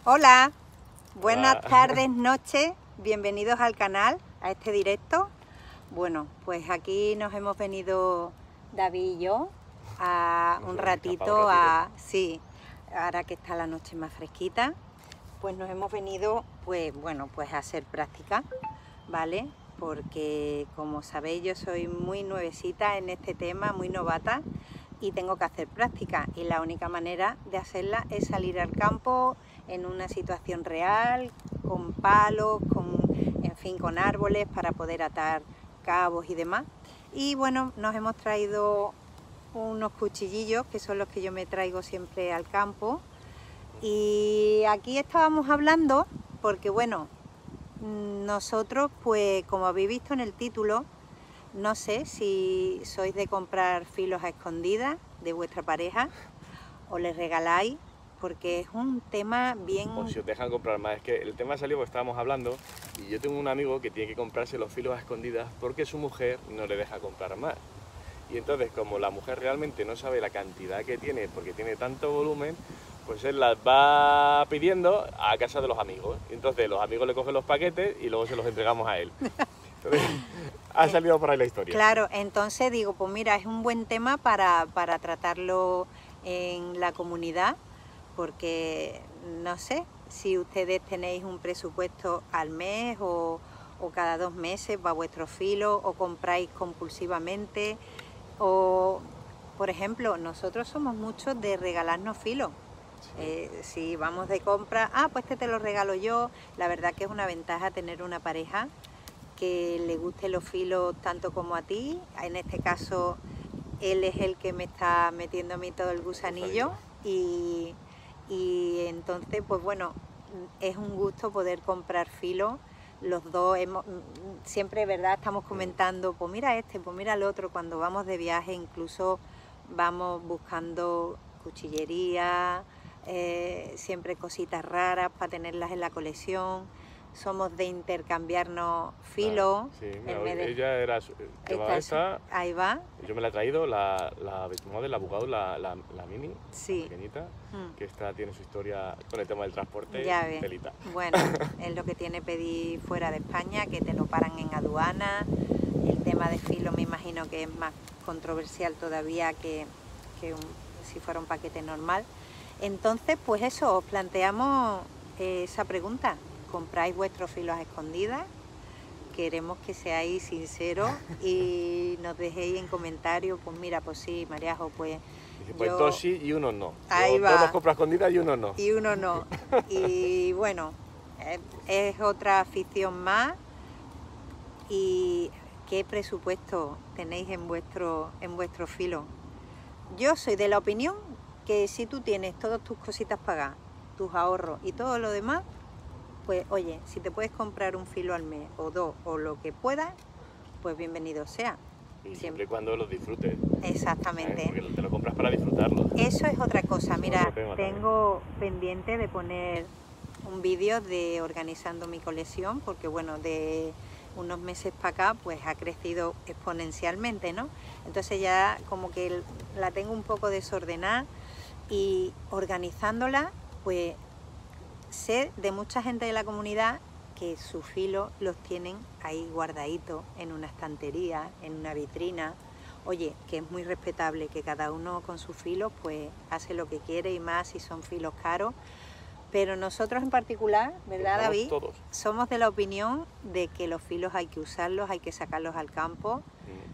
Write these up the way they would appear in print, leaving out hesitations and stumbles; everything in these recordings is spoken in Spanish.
Hola, buenas Hola. tardes, noches, bienvenidos al canal, a este directo. Bueno, pues aquí nos hemos venido David y yo a Nos un hemos ratito escapado un ratito. sí, ahora que está la noche más fresquita, pues nos hemos venido, pues bueno, pues a hacer práctica, ¿vale? Porque como sabéis yo soy muy nuevecita en este tema, muy novata, y tengo que hacer práctica, y la única manera de hacerla es salir al campo en una situación real, con palos, en fin, con árboles para poder atar cabos y demás. Y bueno, nos hemos traído unos cuchillillos que son los que yo me traigo siempre al campo, y aquí estábamos hablando porque bueno, nosotros, pues como habéis visto en el título, no sé si sois de comprar filos a escondidas de vuestra pareja o les regaláis, porque es un tema bien... O si os dejan comprar más. Es que el tema salió porque estábamos hablando y yo tengo un amigo que tiene que comprarse los filos a escondidas porque su mujer no le deja comprar más. Y entonces, como la mujer realmente no sabe la cantidad que tiene porque tiene tanto volumen, pues él las va pidiendo a casa de los amigos. Y entonces los amigos le cogen los paquetes y luego se los entregamos a él. Entonces, ha salido por ahí la historia. Claro, entonces digo, pues mira, es un buen tema para tratarlo en la comunidad, porque no sé si ustedes tenéis un presupuesto al mes o cada 2 meses para vuestros filos, o compráis compulsivamente, o por ejemplo, nosotros somos muchos de regalarnos filos. Si vamos de compra, pues te lo regalo yo. La verdad que es una ventaja tener una pareja que le guste los filos tanto como a ti. En este caso él es el que me está metiendo a mí todo el gusanillo, y entonces pues bueno, es un gusto poder comprar filos. Los dos siempre, ¿verdad? Estamos comentando, pues mira este, pues mira el otro. Cuando vamos de viaje incluso vamos buscando cuchillería, siempre cositas raras para tenerlas en la colección. Somos de intercambiarnos filos. Sí, mira, ella era, llevaba esta, Ahí va. yo me la he traído, la Bitmodel, la Bugado, la Mini, Sí. la pequeñita, que esta tiene su historia con el tema del transporte, Ya ves. telita. Bueno, es lo que tiene pedir fuera de España, que te lo paran en aduana. El tema de filo me imagino que es más controversial todavía que si fuera un paquete normal. Entonces, pues eso, os planteamos esa pregunta. ¿Compráis vuestros filos a escondidas? Queremos que seáis sinceros y nos dejéis en comentarios, pues mira, pues sí, Mariajo, pues Dice, pues yo... dos sí y uno no. Ahí Yo va. todos los compro a escondidas y uno no. Y uno no. Y bueno, es otra afición más. ¿Y qué presupuesto tenéis en vuestro filo? Yo soy de la opinión que si tú tienes todas tus cositas pagadas, tus ahorros y todo lo demás, pues oye, si te puedes comprar un filo al mes o dos o lo que puedas, pues bienvenido sea. Y siempre y cuando los disfrutes. Exactamente. Porque te lo compras para disfrutarlo. Eso es otra cosa. Mira, tengo tengo pendiente de poner un vídeo de organizando mi colección, porque bueno, de unos meses para acá pues ha crecido exponencialmente, ¿no? Entonces ya como que la tengo un poco desordenada, y organizándola pues sé de mucha gente de la comunidad que sus filos los tienen ahí guardaditos en una estantería, en una vitrina. Oye, que es muy respetable, que cada uno con sus filos pues hace lo que quiere, y más si son filos caros. Pero nosotros en particular, ¿verdad, David? Todos. Somos de la opinión de que los filos hay que usarlos, hay que sacarlos al campo,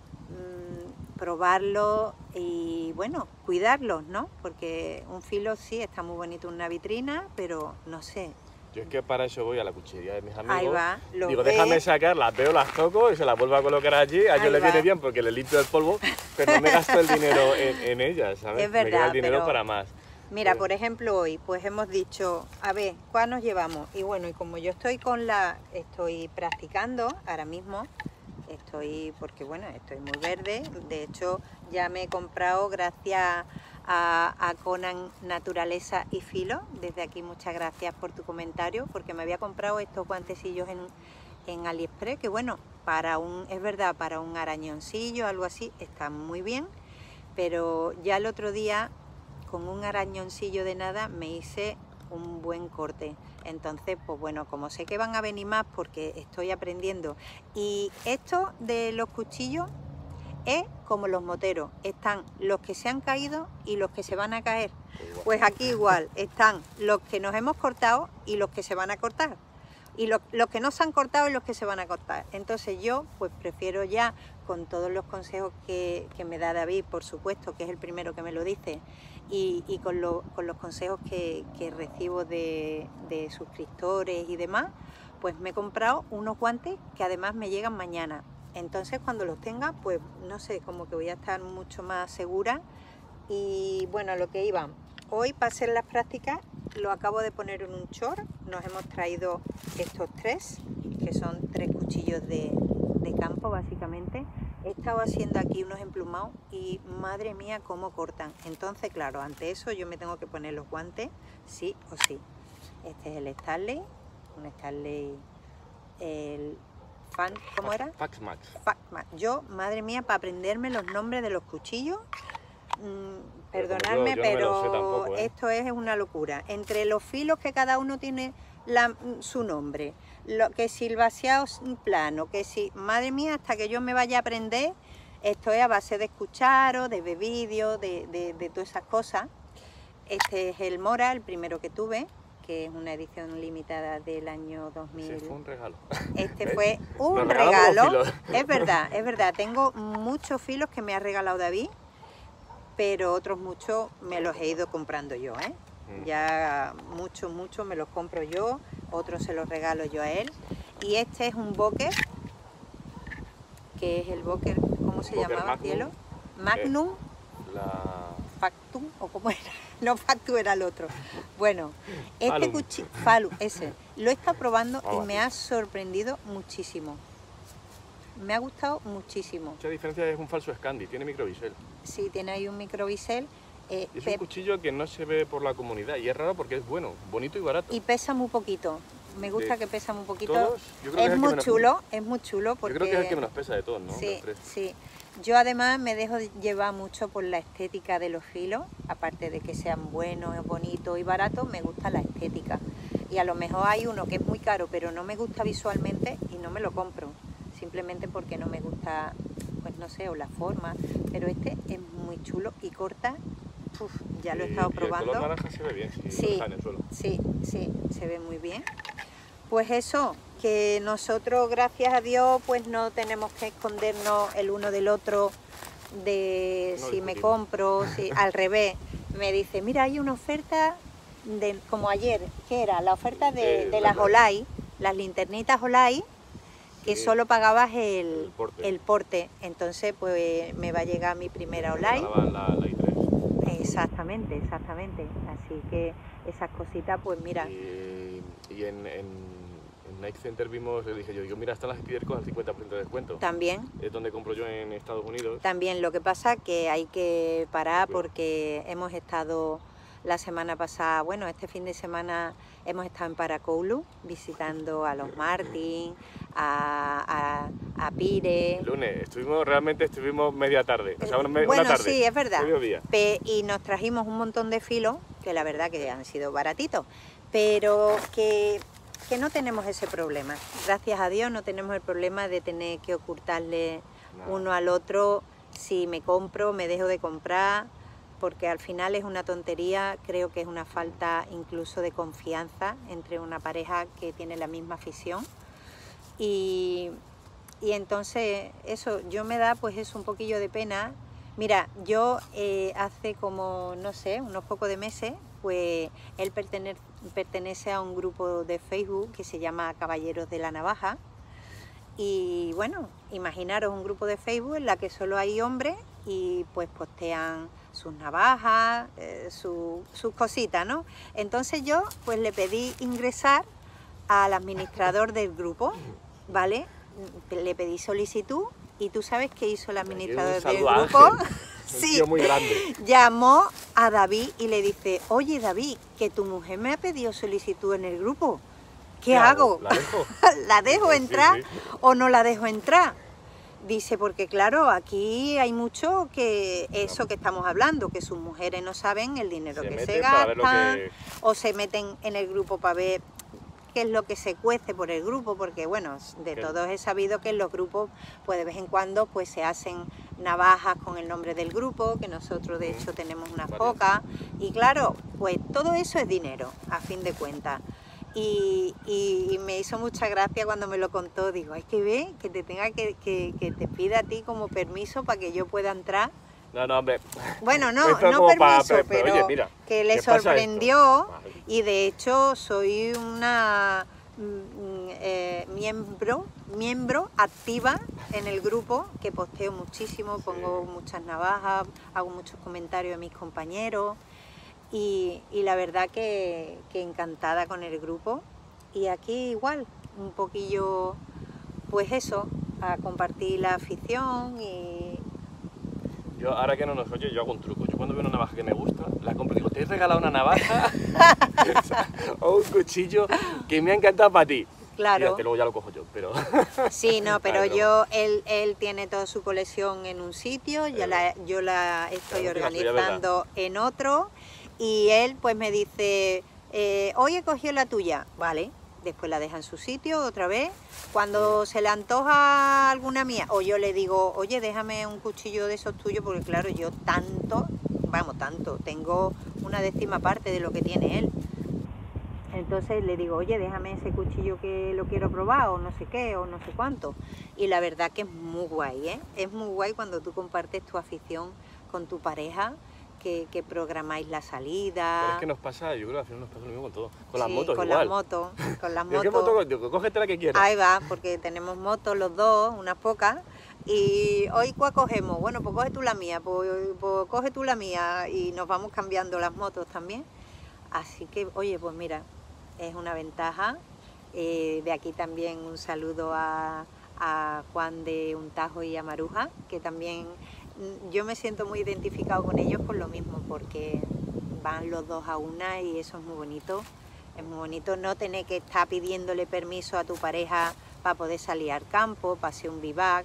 probarlos y bueno, cuidarlos, ¿no? Porque un filo sí está muy bonito en una vitrina, pero no sé. Yo es que para eso voy a la cuchillería de mis amigos. Ahí va, digo, déjame sacar, las veo, las toco y se las vuelvo a colocar allí. A ellos les viene bien porque les limpio el polvo, pero no me gasto el dinero en ellas, ¿sabes? Es verdad, me queda el dinero para más. Mira, por ejemplo, hoy pues hemos dicho, a ver, ¿cuál nos llevamos? Y bueno, y como yo estoy estoy practicando ahora mismo, porque bueno, estoy muy verde. De hecho, ya me he comprado, gracias a Conan Naturaleza y Filo. Desde aquí muchas gracias por tu comentario, porque me había comprado estos guantecillos en AliExpress, que bueno, es verdad, para un arañoncillo, algo así, está muy bien. Pero ya el otro día, con un arañoncillo de nada, me hice un buen corte. Entonces, pues bueno, como sé que van a venir más porque estoy aprendiendo. Y esto de los cuchillos es como los moteros, están los que se han caído y los que se van a caer. Pues aquí igual, están los que nos hemos cortado y los que se van a cortar. Y los que no se han cortado y los que se van a cortar. Entonces yo pues prefiero ya, con todos los consejos que me da David, por supuesto, que es el primero que me lo dice, y con los consejos que recibo de suscriptores y demás, pues me he comprado unos guantes que además me llegan mañana. Entonces cuando los tenga, pues no sé, como que voy a estar mucho más segura. Y bueno, a lo que iba, hoy para hacer las prácticas lo acabo de poner en un short. Nos hemos traído estos 3, que son 3 cuchillos de campo básicamente. He estado haciendo aquí unos emplumados y madre mía cómo cortan. Entonces claro, ante eso yo me tengo que poner los guantes sí o sí. Este es el Stanley, un Stanley, el ¿cómo era? Faxmax. Faxmax. Yo, madre mía, para aprenderme los nombres de los cuchillos, perdonadme, yo no pero me lo sé tampoco, ¿eh? Esto es una locura. Entre los filos que cada uno tiene su nombre, que si el vaciado plano, que si, madre mía, hasta que yo me vaya a aprender, esto es a base de escucharos, de ver vídeos, de todas esas cosas. Este es el Mora, el primero que tuve, que es una edición limitada del año 2000. Ese fue un regalo. Este fue un Nos regalamos regalo. los filos. Es verdad. Tengo muchos filos que me ha regalado David, pero otros muchos me los he ido comprando yo, ¿eh? Ya muchos me los compro yo, otros se los regalo yo a él. Y este es un Boker, que es el Boker, ¿cómo se llamaba, Magnum, cielo? Magnum. Factum, o cómo era, no Factum era el otro. Bueno, este cuchillo, Falum, ese, lo he estado probando y me ha sorprendido muchísimo. Me ha gustado muchísimo. Mucha diferencia, es un falso Scandi, tiene microbisel. Sí, tiene ahí un microbisel. Es un cuchillo que no se ve por la comunidad y es raro porque es bueno, bonito y barato. Y pesa muy poquito. Me gusta que pesa muy poquito. Todos, yo creo es muy chulo, es muy chulo porque... Yo creo que es el que menos pesa de todos, ¿no? Sí, sí. Yo además me dejo llevar mucho por la estética de los filos, aparte de que sean buenos, bonitos y baratos, me gusta la estética. Y a lo mejor hay uno que es muy caro, pero no me gusta visualmente y no me lo compro, simplemente porque no me gusta, pues no sé, o la forma, pero este es muy chulo y corta, ya lo he estado probando. El color naranja se ve bien, sí, está en el suelo. Sí, se ve muy bien. Pues eso, que nosotros, gracias a Dios, pues no tenemos que escondernos el uno del otro de no si me compro, si al revés. Me dice, mira, hay una oferta, como ayer, que era la oferta de las Olay, las linternitas Olay, que solo pagabas el porte. Entonces, pues me va a llegar mi primera Olay. La i3. Exactamente. Así que esas cositas, pues mira. Y en Nike Center vimos, le dije yo, mira, están las Spiderco al 50% de descuento. También. Es donde compro yo en Estados Unidos. También, lo que pasa que hay que parar porque hemos estado la semana pasada, bueno, este fin de semana hemos estado en Paracoulu visitando a los Martin, a Pire. El lunes, estuvimos media tarde, o sea, bueno, una tarde. Sí, es verdad. Mediodía. Y nos trajimos un montón de filos, que la verdad que han sido baratitos, pero que no tenemos ese problema. Gracias a Dios no tenemos el problema de tener que ocultarle uno al otro si me compro, me dejo de comprar, porque al final es una tontería, creo que es una falta incluso de confianza entre una pareja que tiene la misma afición. Y entonces eso, yo me da pues eso un poquillo de pena. Mira, yo hace como, no sé, unos pocos de meses, pues él pertenece a un grupo de Facebook que se llama Caballeros de la Navaja. Y bueno, imaginaros un grupo de Facebook en la que solo hay hombres y pues postean sus navajas, sus cositas, ¿no? Entonces yo pues le pedí ingresar al administrador del grupo, ¿vale? Le pedí solicitud y tú sabes qué hizo el administrador del grupo. Sí, muy grande. Llamó a David y le dice, oye David, que tu mujer me ha pedido solicitud en el grupo. ¿Qué hago? ¿La dejo? ¿La dejo entrar o no la dejo entrar? Dice, porque claro, aquí hay mucho que eso que estamos hablando, que sus mujeres no saben el dinero que se gastan, o se meten en el grupo para ver qué es lo que se cuece por el grupo, porque bueno, de todos he sabido que en los grupos pues de vez en cuando pues se hacen navajas con el nombre del grupo, que nosotros de hecho tenemos unas pocas, y claro, pues todo eso es dinero, a fin de cuentas. Y me hizo mucha gracia cuando me lo contó. Digo, hay que ver que te tenga que te pida a ti como permiso para que yo pueda entrar. No, hombre. Bueno, no permiso, pero oye, mira, que le sorprendió. Y de hecho soy una miembro activa en el grupo, que posteo muchísimo, pongo muchas navajas, hago muchos comentarios a mis compañeros. Y la verdad que encantada con el grupo, y aquí igual, un poquillo, pues eso, a compartir la afición. Y yo, ahora que no nos oye, yo hago un truco. Yo cuando veo una navaja que me gusta, la compro y digo, te he regalado una navaja o un cuchillo que me ha encantado para ti. Claro. Y luego ya lo cojo yo, pero... Sí, no, pero él tiene toda su colección en un sitio, yo la estoy organizando en otro. Y él pues me dice, hoy he cogido la tuya, vale, después la deja en su sitio otra vez. Cuando se le antoja alguna mía, o yo le digo, oye, déjame un cuchillo de esos tuyos, porque claro, yo tanto, tengo una 10ª parte de lo que tiene él. Entonces le digo, oye, déjame ese cuchillo que lo quiero probar, o no sé qué, o no sé cuánto. Y la verdad que es muy guay, ¿eh? Es muy guay cuando tú compartes tu afición con tu pareja, que programáis la salida. Pero es que nos pasa, yo creo que al final nos pasa lo mismo con todo. Con las motos con igual. Con las motos. ¿Qué moto? Cógete la que quieras. Ahí va, porque tenemos motos los dos, unas pocas. Y hoy, ¿cuál cogemos? Bueno, pues coge tú la mía, pues coge tú la mía. Y nos vamos cambiando las motos también. Así que, oye, pues mira, es una ventaja. De aquí también un saludo a Juan de Untajo y a Maruja, que también... Yo me siento muy identificado con ellos por lo mismo, porque van los dos a una y eso es muy bonito. Es muy bonito no tener que estar pidiéndole permiso a tu pareja para poder salir al campo, para hacer un vivac.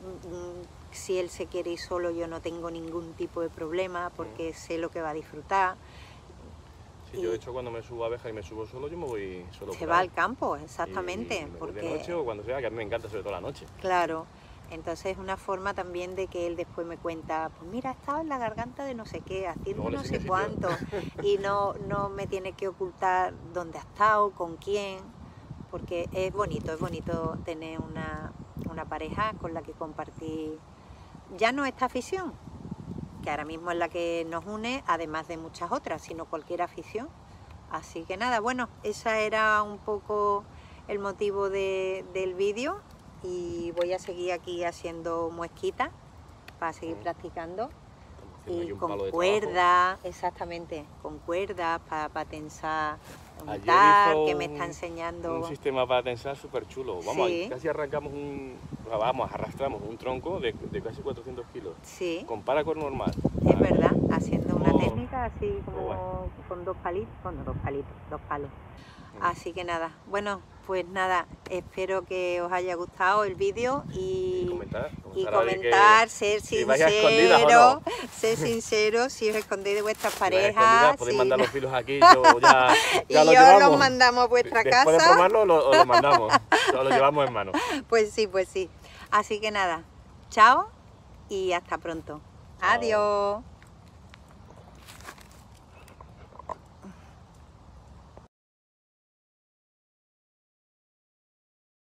Si él se quiere ir solo, yo no tengo ningún tipo de problema porque sé lo que va a disfrutar. Sí, yo de hecho cuando me subo a abeja y me subo solo, yo me voy solo. Se va al campo, exactamente. Porque de noche o cuando sea, que a mí me encanta sobre todo la noche. Claro. Entonces es una forma también de que él después me cuenta, pues mira, estaba en la garganta de no sé qué, haciendo no sé cuánto, y no me tiene que ocultar dónde ha estado, con quién, porque es bonito tener una pareja con la que compartir ya no esta afición, que ahora mismo es la que nos une, además de muchas otras, sino cualquier afición. Así que nada, bueno, ese era un poco el motivo del vídeo. Y voy a seguir aquí haciendo muesquitas para seguir practicando, y con cuerdas, exactamente, con cuerdas para tensar un tar, que me está enseñando. Un sistema para tensar súper chulo. Vamos, sí. Casi arrancamos arrastramos un tronco de casi 400 kilos. Sí. Compara con normal. Es verdad, haciendo una técnica así como con dos palos. Así que nada, bueno, pues nada, espero que os haya gustado el vídeo y comentar, ser sincero, si os escondéis de vuestras parejas. Podéis mandar los filos aquí, ya lo llevamos. Los mandamos a vuestra casa. Después de probarlo, lo mandamos, lo llevamos en mano. Pues sí. Así que nada, chao y hasta pronto. Chao. Adiós.